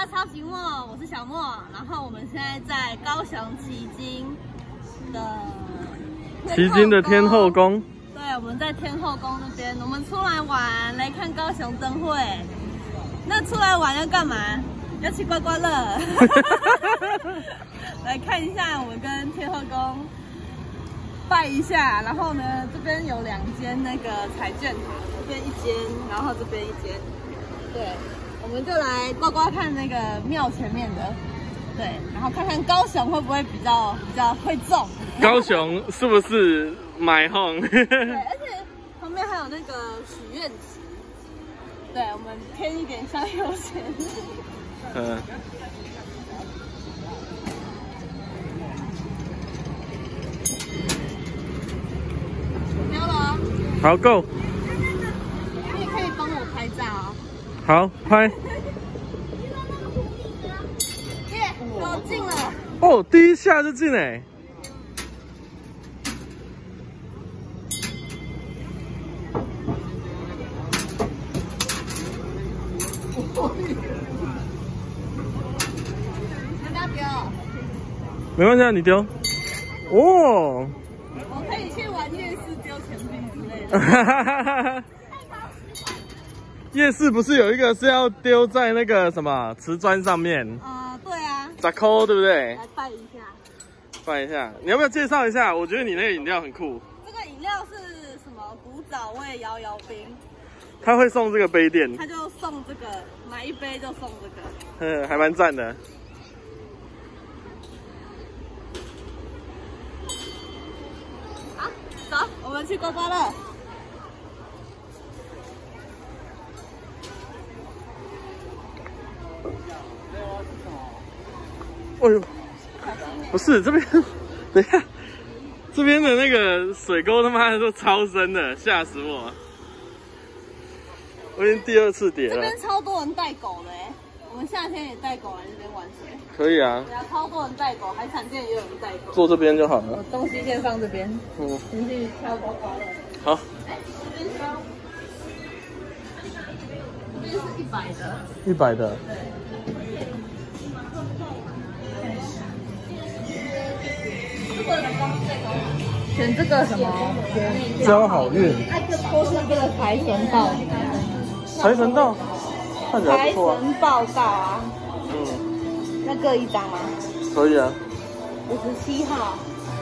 家超级莫，我是小莫。然后我们现在在高雄旗津的天后宫。对，我们在天后宫那边。我们出来玩，来看高雄灯会。那出来玩要干嘛？要去刮刮乐。来看一下我们跟天后宫拜一下。然后呢，这边有2间那个彩券行，这边1间，然后这边1间。对。 我们就来刮刮看那个庙前面的，对，然后看看高雄会不会比较会中。 高雄是不是买红？对， 而且旁边还有那个许愿池，对，我们添一点香油钱。丢了。 好，Go。 你也可以帮我拍照哦。 好，拍。 耶，我进了。 哦，第一下就进哎。 要不要丢？ 没关系，你丢。哦。 我可以去玩夜市丢钱币之类的。 夜市不是有一个是要丢在那个什么瓷砖上面？ 对啊。 10块对不对？ 来拜一下。 拜一下，你要不要介绍一下？我觉得你那个饮料很酷。 这个饮料是什么？古早味摇摇冰。 他会送这个杯垫。 他就送这个，买1杯就送这个。 还蛮赞的。 好，走，我们去刮刮乐。 哎呦，不是这边，等一下，这边的那个水沟他妈的都超深的，吓死我！我已经第2次叠了。 这边超多人带狗的哎，我们夏天也带狗来这边玩水。 可以啊。 对啊，超多人带狗，海产店也有人带狗。 坐这边就好了。 我东西先放这边。先去挑刮刮乐。 好。 这边挑。这边是100的。 100的。对。 选这个什么？ 交好运。 或是这个财神到。 财神到，看起来财不错啊。 神报道啊。那各1张吗？ 可以啊。 57号。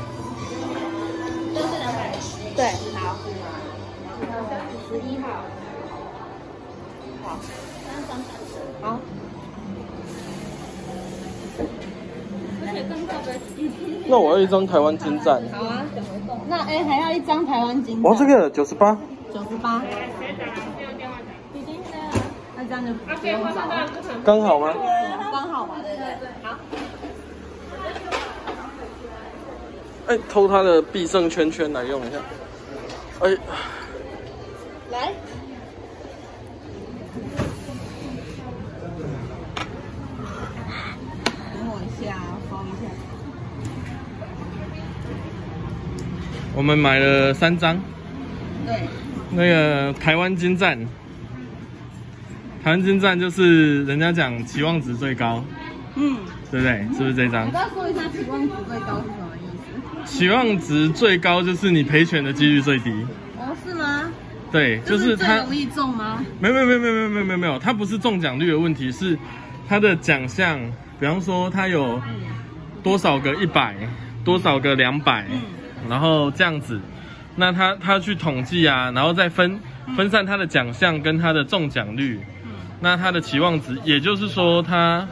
都是200。对，好。51号。好。好。 那我要1张台湾金赞。 好啊，那还要1张台湾金。 哇，这个98。 98。那这样就不用找了。 刚好吗？ 刚好嘛，对对对。好。 哎，偷他的必胜圈圈来用一下。哎。 来。 我们买了3张， 对， 那个台湾金赞，台湾金赞就是人家讲期望值最高，对不对？是不是这张？ 你要说一下期望值最高是什么意思？ 期望值最高就是你赔钱的几率最低。 哦，是吗？ 对，就是它最容易中吗？ 没有，它不是中奖率的问题，是它的奖项，比方说它有多少个100，多少个200。 然后这样子，那他去统计啊，然后再分散他的奖项跟他的中奖率，那他的期望值，也就是说他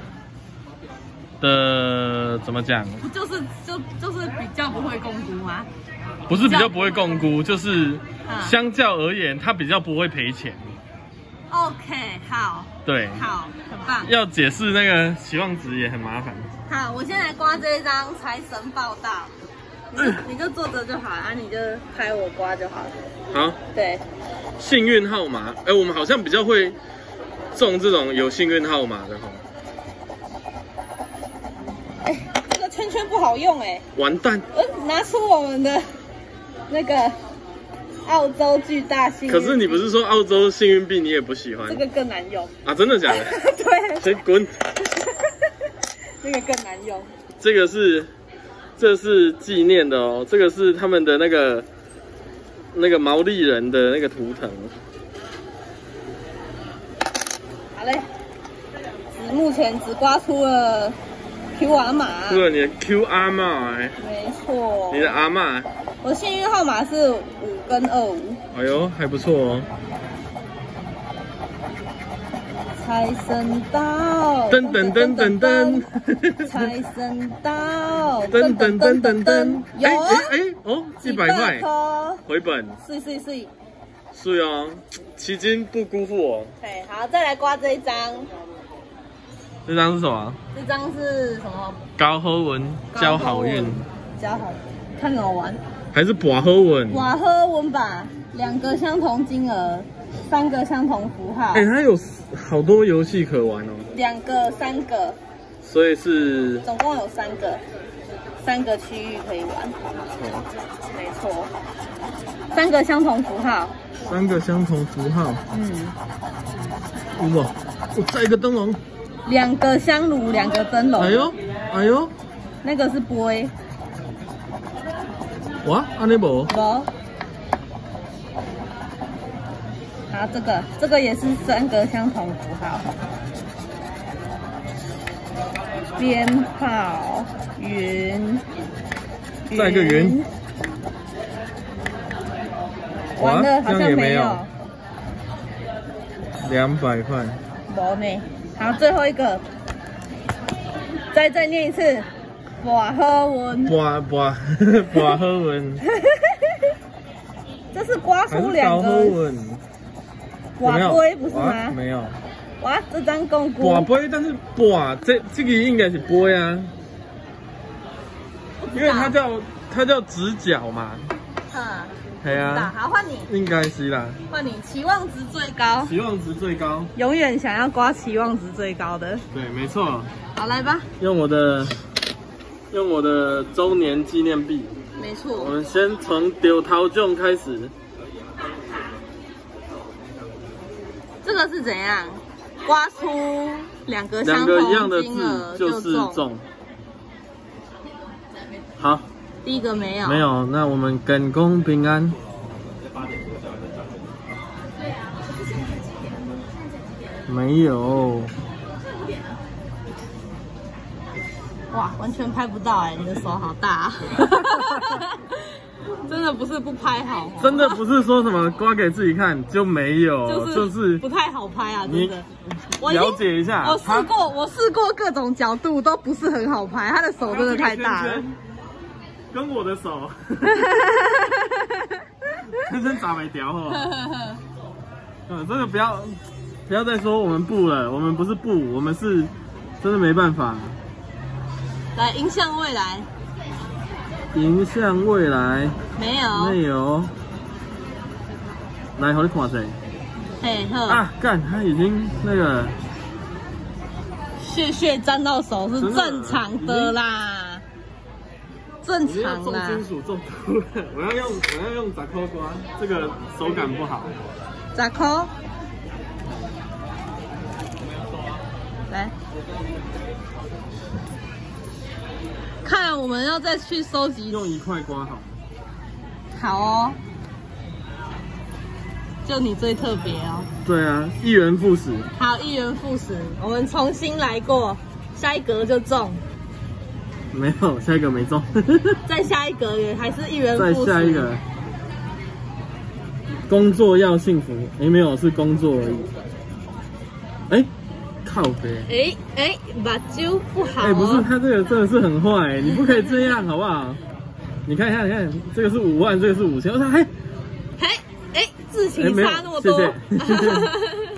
的怎么讲？ 不就是比较不会共估吗？ 不是比较不会共估，就是相较而言，他比较不会赔钱。 OK， 好。 对。 好，很棒。 要解释那个期望值也很麻烦。 好，我先来刮这一张财神报道。 你就坐着就好啊，你就拍我刮就好了。 好。 对。 幸运号码，哎，我们好像比较会中这种有幸运号码的哈。 哎，这个圈圈不好用哎。 完蛋。 拿出我们的那个澳洲巨大幸运。 可是你不是说澳洲幸运币你也不喜欢？ 这个更难用啊？真的假的？ 对。 先滚。 那个更难用。 这是纪念的哦，这个是他们的那个毛利人的那个图腾。 好嘞，目前只刮出了 QR 码。 出了你的 QR 码哎。 没错。 你的阿嬷。 我幸运号码是5跟25。哎呦，还不错哦。 财神到， 噔噔噔噔噔， 财神到， 噔噔噔噔噔， 有啊， 哦，100块回本，是哦，奇经不辜负我。 对，好，再来刮这一张。 这张是什么？ 这张是什么？ 高好运，交好运， 看好玩。 还是拔好运？ 拔好运吧，2个相同金额，3个相同符号。 它有好多游戏可玩哦。 2个、3个， 所以是总共有3个区域可以玩。没错，3个相同符号。 3个相同符号。哇，我再一个灯笼。 2个香炉，2个灯笼。 哎呦， 那个是杯。 哇，安尼无？ 无。好，这个也是3个相同符号。鞭炮，云， 再一个云。 完了，好像没有。 200块。 没呢。好，最后一个。再念一次。拔好运。拔好运。这是刮出2个。拔杯不是吗？ 没有。 哇，这张共估。 拔杯，但是拔这个应该是杯啊，因为它叫直角嘛。对啊。 好，换你。 应该是啦。 换你，期望值最高。 期望值最高。 永远想要刮期望值最高的。 对，没错。 好，来吧。 用我的周年纪念币。 没错。 我们先从丢头奖开始。 这个是怎样？刮出2个相同一样的金额字就是中。好。 第一个没有。 没有，那我们健康平安。没有。 哇，完全拍不到你的手好大。真的不是不拍好， 真的不是说什么刮给自己看就没有，就是不太好拍啊，真的。 了解一下， 我试过各种角度都不是很好拍，他的手真的太大了。 跟我的手，真咋没掉哦。真的不要再说我们不了，我们不是不，我们是真的没办法。 来，迎向未来。 迎向未来。 没有。 来，好你看谁？ 嘿呵。 啊，干，他已经那个血沾到手是正常的啦。正常啦。 重金属中毒了，我要用10块刮，这个手感不好。 10块。来。看，我们要再去收集。 用1块刮好。 好哦。就你最特别哦。 对啊，1元复始。 好，1元复始，我们重新来过，下一格就中。 没有，下一个没中。 再下一格也还是1元复始。 再下一个。工作要幸福，没有，是工作而已。靠北。 把酒不好。 不是，他这个真的是很坏，你不可以这样，好不好？你看，这个是5万，这个是5000，我说字情差那么多。谢谢。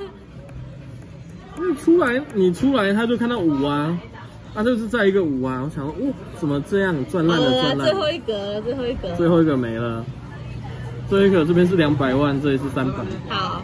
你出来，他就看到5啊，就是再一个5啊，我想说，怎么这样赚烂了？赚烂。 最后一个没了。最后一个这边是200万，这里是300。 好。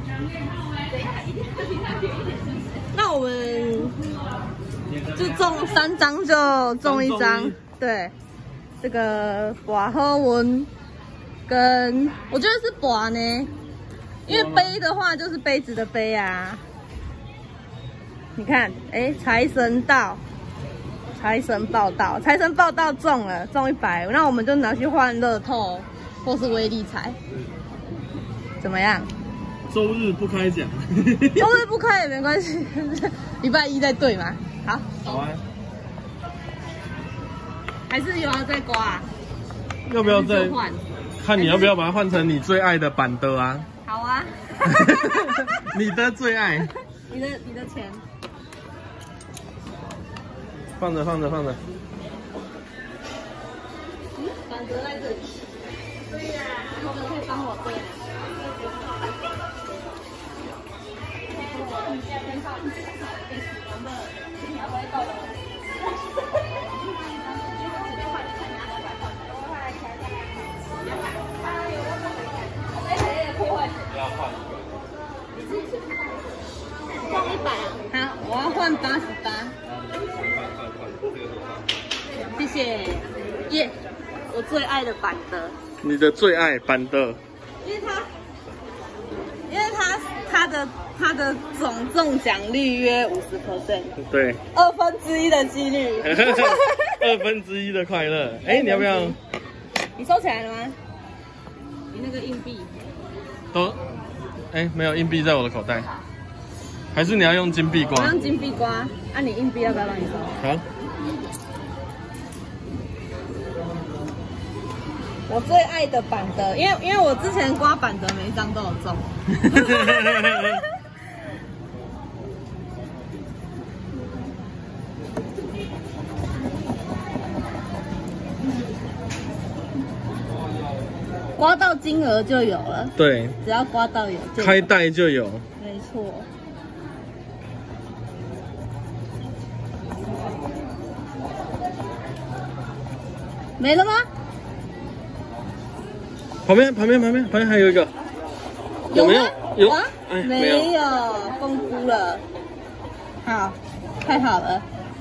那我们就中3张就中1张，对，这个拔好运跟我觉得是拔呢，因为杯的话就是杯子的杯啊。你看，财神到， 财神报道，财神报道中了，中100，那我们就拿去换乐透或是威力彩，怎么样？ 周日不开奖， 周日不开也没关系，礼拜一再对嘛。好， 好啊。 还是有要再刮、啊？ 要不要再换？ 看你要不要把它换成你最爱的板的啊？ 好啊。 你的最爱。 你的钱。 放着。 板德在这里。对呀。你可以帮我对。换100啊！好，我要换88。谢谢，耶！我最爱的板的。 你的最爱板的。 因为它的总中奖率约50%。 对。 1/2的几率。 1/2的快乐。哎，你要不要？ 你收起来了吗？你那个硬币。 都。哎，没有硬币在我的口袋。还是你要用金币刮？ 我用金币刮。啊，你硬币要不要帮你收？ 好。 我最爱的板的，因为我之前刮板的每一张都有中。刮到金额就有了。 对， 只要刮到有就有， 开袋就有。 没错。没了吗？ 旁边还有一个。有没有？有啊？ 哎， 没有，风估了。好，太好了。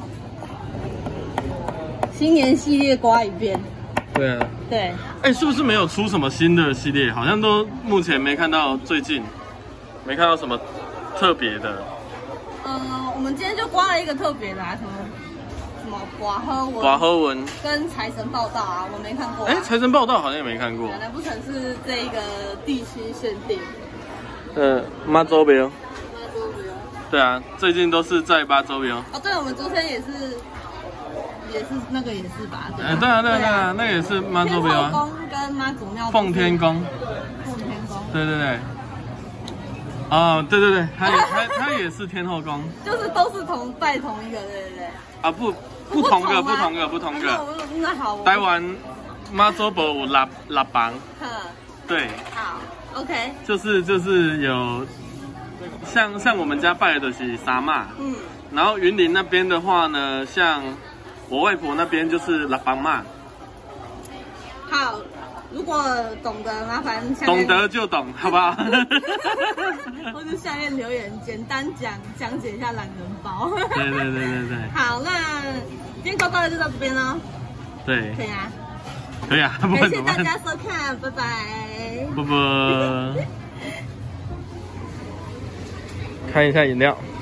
新年系列刮一遍。 对啊。 对。 哎，是不是没有出什么新的系列？好像都目前没看到，最近没看到什么特别的。 我们今天就刮了一个特别的啊，什么寡喝文跟财神报道啊，我没看过、啊。 哎，财神报道好像也没看过。 难不成是这一个地区限定？ 妈祖庙。 妈祖庙。 对啊，最近都是在妈祖庙。 哦，对，我们昨天也是那个也是吧？对啊， 对啊，那个也是妈祖庙啊。 天后宫跟妈祖庙。 奉天宫。 奉天宫。 对。哦，对，他也是天后宫。 就是都是拜同一个，对。 啊不同个。 那好。 台湾妈祖庙有六房。对。 好 ，OK。 就是有，像我们家拜的就是三妈。然后云林那边的话呢，像我外婆那边就是六房妈。 好。如果懂得，麻烦懂得就懂，好不好？ 或者下面留言，简单讲解一下懒人包。 对。 好，那今天报道就到这边喽。 对。 可以啊。感谢大家收看，拜拜。 拜拜。看一下饮料。